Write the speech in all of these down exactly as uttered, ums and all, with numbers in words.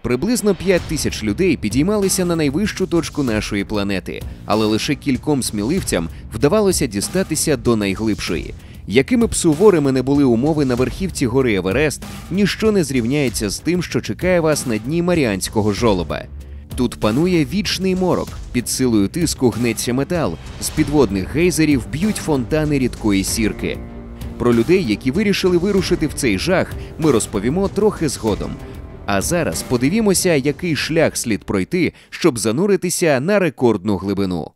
Приблизно п'ять тисяч людей підіймалися на найвищу точку нашої планети, але лише кільком сміливцям вдавалося дістатися до найглибшої. Якими б суворими не були умови на верхівці гори Еверест, ніщо не зрівняється з тим, що чекає вас на дні Маріанського жолоба. Тут панує вічний морок, під силою тиску гнеться метал, з підводних гейзерів б'ють фонтани рідкої сірки. Про людей, які вирішили вирушити в цей жах, ми розповімо трохи згодом. А зараз подивімося, який шлях слід пройти, щоб зануритися на рекордну глибину.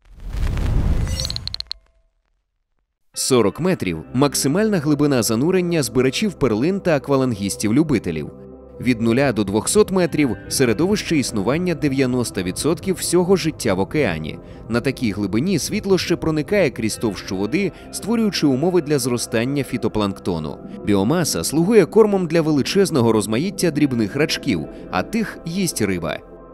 сорок метрів – максимальна глибина занурення збирачів перлин та аквалангістів-любителів. Від нуля до двохсот метрів – середовище існування дев'яносто відсотків всього життя в океані. На такій глибині світло ще проникає крізь товщу води, створюючи умови для зростання фітопланктону. Біомаса слугує кормом для величезного розмаїття дрібних рачків, а тих їсть риба.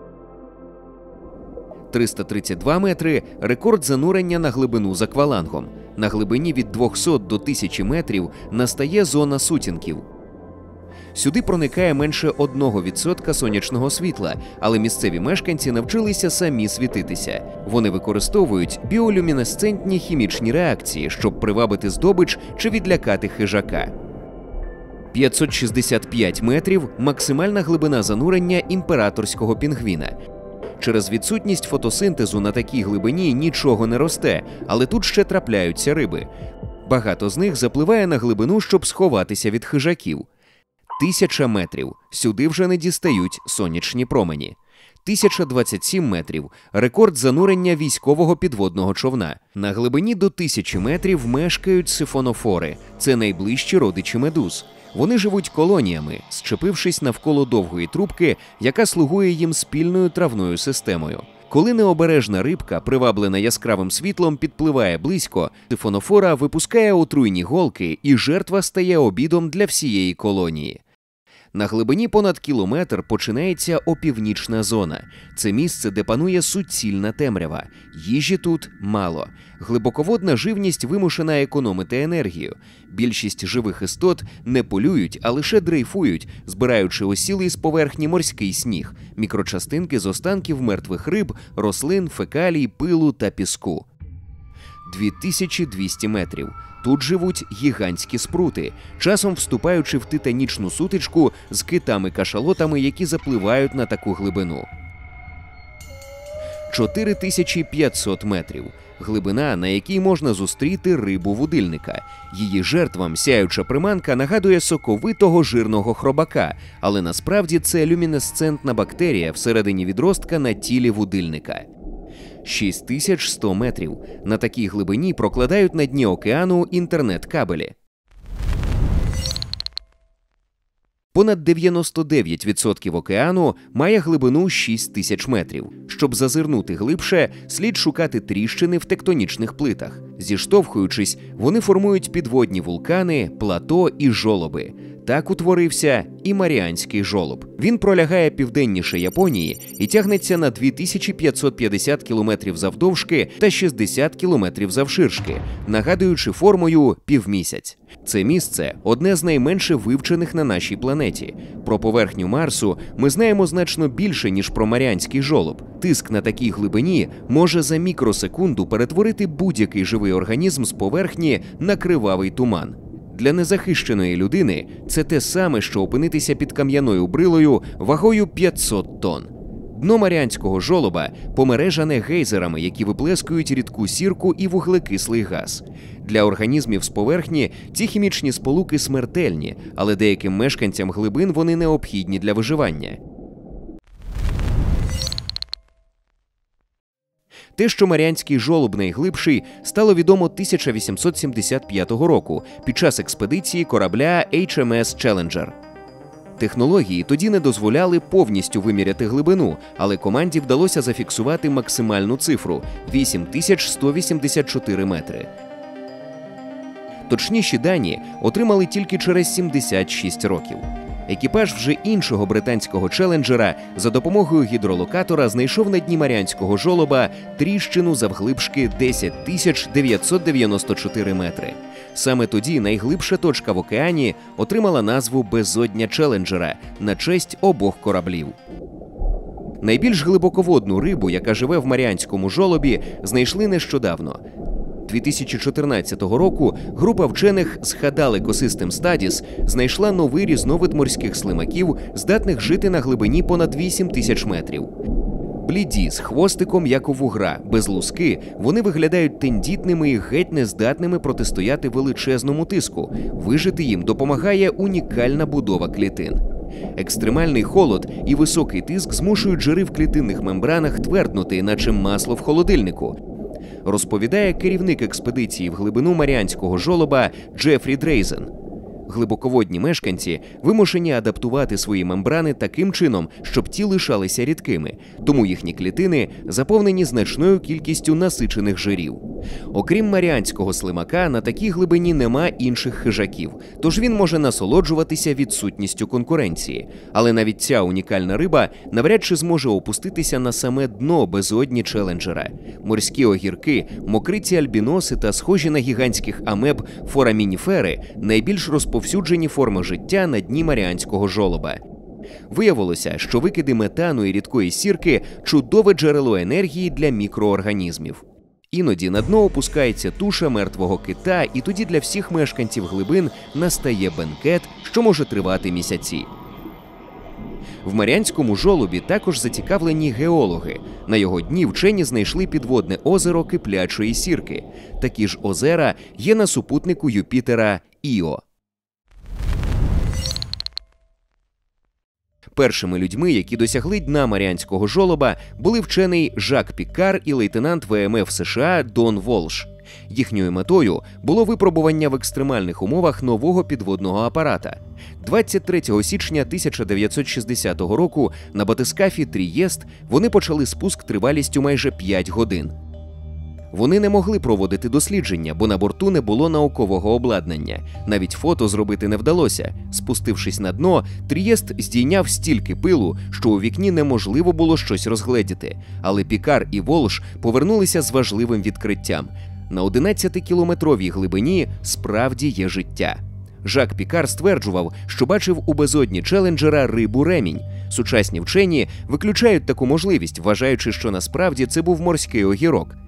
триста тридцять два метри – рекорд занурення на глибину з аквалангом. На глибині від двохсот до тисячі метрів настає зона сутінків. Сюди проникає менше одного відсотка сонячного світла, але місцеві мешканці навчилися самі світитися. Вони використовують біолюмінесцентні хімічні реакції, щоб привабити здобич чи відлякати хижака. п'ятсот шістдесят п'ять метрів – максимальна глибина занурення імператорського пінгвіна. Через відсутність фотосинтезу на такій глибині нічого не росте, але тут ще трапляються риби. Багато з них запливає на глибину, щоб сховатися від хижаків. Тисяча метрів. Сюди вже не дістають сонячні промені. тисяча двадцять сім метрів – рекорд занурення військового підводного човна. На глибині до тисячі метрів мешкають сифонофори – це найближчі родичі медуз. Вони живуть колоніями, зчепившись навколо довгої трубки, яка слугує їм спільною травною системою. Коли необережна рибка, приваблена яскравим світлом, підпливає близько, сифонофора випускає отруйні голки, і жертва стає обідом для всієї колонії. На глибині понад кілометр починається опівнічна зона. Це місце, де панує суцільна темрява. Їжі тут мало. Глибоководна живність вимушена економити енергію. Більшість живих істот не полюють, а лише дрейфують, збираючи осілий з поверхні морський сніг, мікрочастинки з останків мертвих риб, рослин, фекалій, пилу та піску. дві тисячі двісті метрів. Тут живуть гігантські спрути, часом вступаючи в титанічну сутичку з китами-кашалотами, які запливають на таку глибину. чотири тисячі п'ятсот метрів. Глибина, на якій можна зустріти рибу-вудильника. Її жертвам сяюча приманка нагадує соковитого жирного хробака, але насправді це люмінесцентна бактерія всередині відростка на тілі вудильника. шість тисяч сто метрів. На такій глибині прокладають на дні океану інтернет-кабелі. Понад дев'яносто дев'ять відсотків океану має глибину шість тисяч метрів. Щоб зазирнути глибше, слід шукати тріщини в тектонічних плитах. Зіштовхуючись, вони формують підводні вулкани, плато і жолоби. Так утворився і Маріанський жолоб. Він пролягає південніше Японії і тягнеться на дві тисячі п'ятсот п'ятдесят кілометрів завдовжки та шістдесят кілометрів завширшки, нагадуючи формою півмісяць. Це місце – одне з найменше вивчених на нашій планеті. Про поверхню Марсу ми знаємо значно більше, ніж про Маріанський жолоб. Тиск на такій глибині може за мікросекунду перетворити будь-який живий організм з поверхні на кривавий туман. Для незахищеної людини це те саме, що опинитися під кам'яною брилою вагою п'ятсот тонн. Дно Маріанського жолоба помережане гейзерами, які виплескують рідку сірку і вуглекислий газ. Для організмів з поверхні ці хімічні сполуки смертельні, але деяким мешканцям глибин вони необхідні для виживання. Те, що Маріанський жолоб найглибший, стало відомо тисяча вісімсот сімдесят п'ятого року під час експедиції корабля ейч ем ес Челленджер. Технології тоді не дозволяли повністю виміряти глибину, але команді вдалося зафіксувати максимальну цифру – вісім тисяч сто вісімдесят чотири метри. Точніші дані отримали тільки через сімдесят шість років. Екіпаж вже іншого британського челенджера за допомогою гідролокатора знайшов на дні Маріанського жолоба тріщину завглибшки десять тисяч дев'ятсот дев'яносто чотири метри. Саме тоді найглибша точка в океані отримала назву «Безодня Челенджера» на честь обох кораблів. Найбільш глибоководну рибу, яка живе в Маріанському жолобі, знайшли нещодавно. дві тисячі чотирнадцятого року група вчених з Hadal Ecosystem Studies знайшла новий різновид морських слимаків, здатних жити на глибині понад вісім тисяч метрів. Бліді, з хвостиком, як у вугра, без луски, вони виглядають тендітними і геть нездатними протистояти величезному тиску. Вижити їм допомагає унікальна будова клітин. Екстремальний холод і високий тиск змушують жири в клітинних мембранах тверднути, наче масло в холодильнику, розповідає керівник експедиції в глибину Маріанського жолоба Джефрі Дрейзен. Глибоководні мешканці вимушені адаптувати свої мембрани таким чином, щоб ті лишалися рідкими, тому їхні клітини заповнені значною кількістю насичених жирів. Окрім маріанського слимака, на такій глибині нема інших хижаків, тож він може насолоджуватися відсутністю конкуренції. Але навіть ця унікальна риба навряд чи зможе опуститися на саме дно безодні Челенджера. Морські огірки, мокриці альбіноси та схожі на гігантських амеб форамініфери – найбільш розповсюджені форми життя на дні Маріанського жолоба. Виявилося, що викиди метану і рідкої сірки – чудове джерело енергії для мікроорганізмів. Іноді на дно опускається туша мертвого кита, і тоді для всіх мешканців глибин настає бенкет, що може тривати місяці. В Маріанському жолобі також зацікавлені геологи. На його дні вчені знайшли підводне озеро киплячої сірки. Такі ж озера є на супутнику Юпітера Іо. Першими людьми, які досягли дна Маріанського жолоба, були вчений Жак Пікар і лейтенант Ве Ем Еф США Дон Волш. Їхньою метою було випробування в екстремальних умовах нового підводного апарата. двадцять третього січня тисяча дев'ятсот шістдесятого року на батискафі Трієст вони почали спуск тривалістю майже п'ять годин. Вони не могли проводити дослідження, бо на борту не було наукового обладнання. Навіть фото зробити не вдалося. Спустившись на дно, Трієст здійняв стільки пилу, що у вікні неможливо було щось розгледіти. Але Пікар і Волш повернулися з важливим відкриттям. На одинадцятикілометровій глибині справді є життя. Жак Пікар стверджував, що бачив у безодні Челенджера рибу-ремінь. Сучасні вчені виключають таку можливість, вважаючи, що насправді це був морський огірок.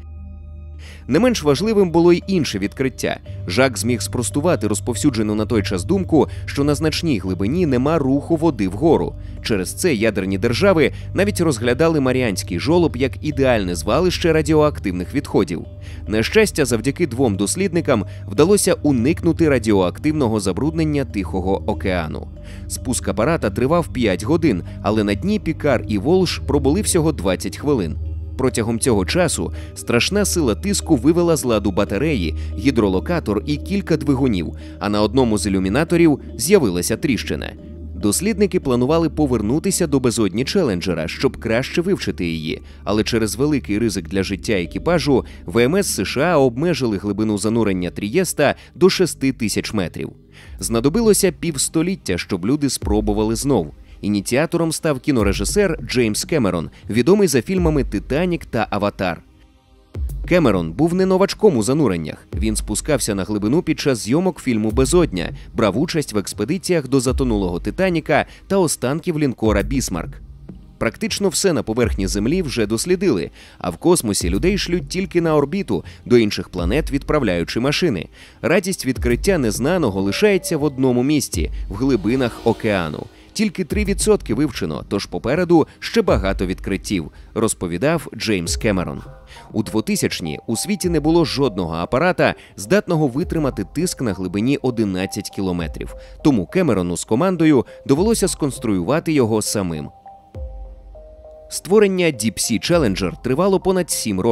Не менш важливим було й інше відкриття. Жак зміг спростувати розповсюджену на той час думку, що на значній глибині нема руху води вгору. Через це ядерні держави навіть розглядали Маріанський жолоб як ідеальне звалище радіоактивних відходів. На щастя, завдяки двом дослідникам вдалося уникнути радіоактивного забруднення Тихого океану. Спуск апарата тривав п'ять годин, але на дні Пікар і Волш пробули всього двадцять хвилин. Протягом цього часу страшна сила тиску вивела з ладу батареї, гідролокатор і кілька двигунів, а на одному з ілюмінаторів з'явилася тріщина. Дослідники планували повернутися до безодні Челенджера, щоб краще вивчити її, але через великий ризик для життя екіпажу Ве Ем Ес США обмежили глибину занурення Трієста до шести тисяч метрів. Знадобилося півстоліття, щоб люди спробували знов. Ініціатором став кінорежисер Джеймс Кемерон, відомий за фільмами «Титанік» та «Аватар». Кемерон був не новачком у зануреннях. Він спускався на глибину під час зйомок фільму «Безодня», брав участь в експедиціях до затонулого «Титаніка» та останків лінкора «Бісмарк». Практично все на поверхні Землі вже дослідили, а в космосі людей шлють тільки на орбіту, до інших планет відправляючи машини. Радість відкриття незнаного лишається в одному місці – в глибинах океану. Тільки три відсотки вивчено, тож попереду ще багато відкриттів, розповідав Джеймс Кемерон. У двотисячні у світі не було жодного апарата, здатного витримати тиск на глибині одинадцять кілометрів. Тому Кемерону з командою довелося сконструювати його самим. Створення Deep Sea Challenger тривало понад сім років.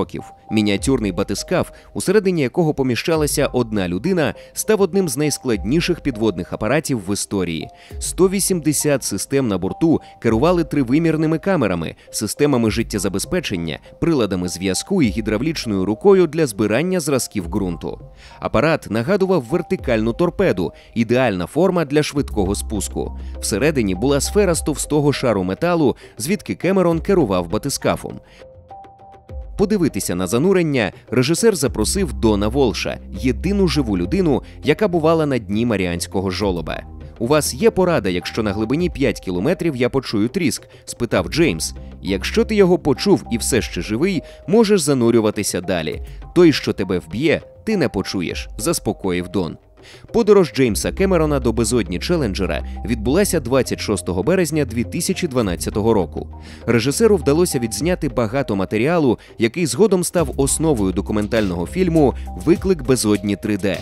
Мініатюрний батискаф, усередині якого поміщалася одна людина, став одним з найскладніших підводних апаратів в історії. сто вісімдесят систем на борту керували тривимірними камерами, системами життєзабезпечення, приладами зв'язку і гідравлічною рукою для збирання зразків ґрунту. Апарат нагадував вертикальну торпеду, ідеальна форма для швидкого спуску. Всередині була сфера з товстого шару металу, звідки Кемерон керував батискафом. Подивитися на занурення режисер запросив Дона Волша, єдину живу людину, яка бувала на дні Маріанського жолоба. «У вас є порада, якщо на глибині п'ять кілометрів я почую тріск?» – спитав Джеймс. «Якщо ти його почув і все ще живий, можеш занурюватися далі. Той, що тебе вб'є, ти не почуєш», – заспокоїв Дон. Подорож Джеймса Кемерона до безодні Челленджера відбулася двадцять шостого березня дві тисячі дванадцятого року. Режисеру вдалося відзняти багато матеріалу, який згодом став основою документального фільму «Виклик безодні три де».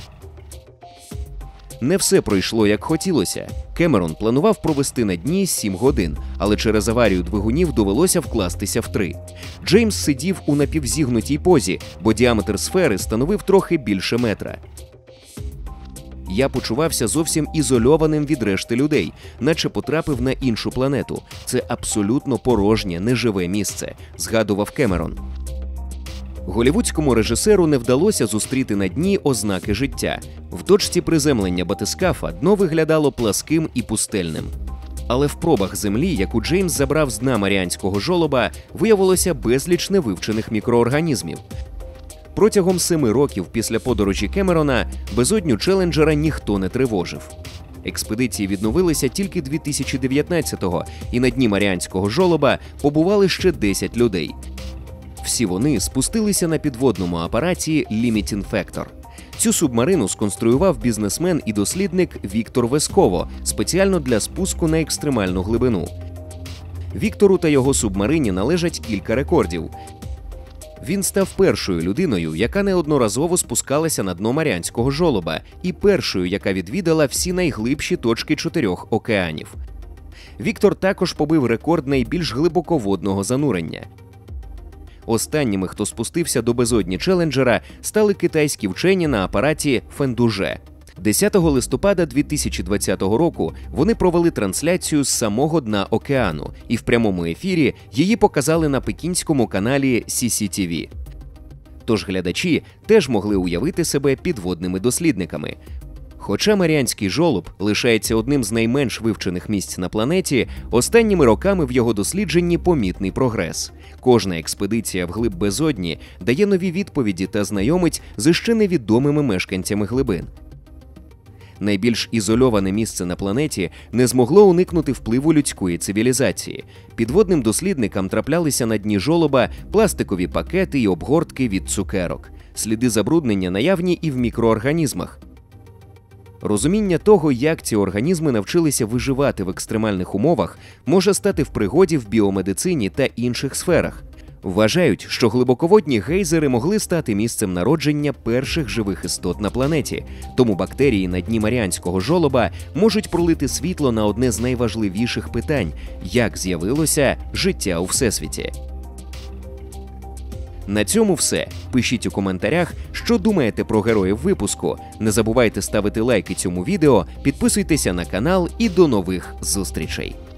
Не все пройшло, як хотілося. Кемерон планував провести на дні сім годин, але через аварію двигунів довелося вкластися в три. Джеймс сидів у напівзігнутій позі, бо діаметр сфери становив трохи більше метра. «Я почувався зовсім ізольованим від решти людей, наче потрапив на іншу планету. Це абсолютно порожнє, неживе місце», – згадував Кемерон. Голлівудському режисеру не вдалося зустріти на дні ознаки життя. В точці приземлення батискафа дно виглядало пласким і пустельним. Але в пробах землі, яку Джеймс забрав з дна Маріанського жолоба, виявилося безліч невивчених мікроорганізмів. Протягом семи років після подорожі Кемерона безодню Челленджера ніхто не тривожив. Експедиції відновилися тільки дві тисячі дев'ятнадцятого, і на дні Маріанського жолоба побували ще десять людей. Всі вони спустилися на підводному апараті Limiting Factor. Цю субмарину сконструював бізнесмен і дослідник Віктор Весково спеціально для спуску на екстремальну глибину. Віктору та його субмарині належать кілька рекордів. Він став першою людиною, яка неодноразово спускалася на дно Маріанського жолоба, і першою, яка відвідала всі найглибші точки чотирьох океанів. Віктор також побив рекорд найбільш глибоководного занурення. Останніми, хто спустився до безодні Челленджера, стали китайські вчені на апараті Фендуже. десятого листопада дві тисячі двадцятого року вони провели трансляцію з самого дна океану, і в прямому ефірі її показали на пекінському каналі Сі Сі Ті Ві. Тож глядачі теж могли уявити себе підводними дослідниками. Хоча Маріанський жолоб лишається одним з найменш вивчених місць на планеті, останніми роками в його дослідженні помітний прогрес. Кожна експедиція вглиб безодні дає нові відповіді та знайомить з іще невідомими мешканцями глибин. Найбільш ізольоване місце на планеті не змогло уникнути впливу людської цивілізації. Підводним дослідникам траплялися на дні жолоба пластикові пакети і обгортки від цукерок. Сліди забруднення наявні і в мікроорганізмах. Розуміння того, як ці організми навчилися виживати в екстремальних умовах, може стати в пригоді в біомедицині та інших сферах. Вважають, що глибоководні гейзери могли стати місцем народження перших живих істот на планеті, тому бактерії на дні Маріанського жолоба можуть пролити світло на одне з найважливіших питань – як з'явилося життя у Всесвіті. На цьому все. Пишіть у коментарях, що думаєте про героїв випуску. Не забувайте ставити лайки цьому відео, підписуйтеся на канал і до нових зустрічей.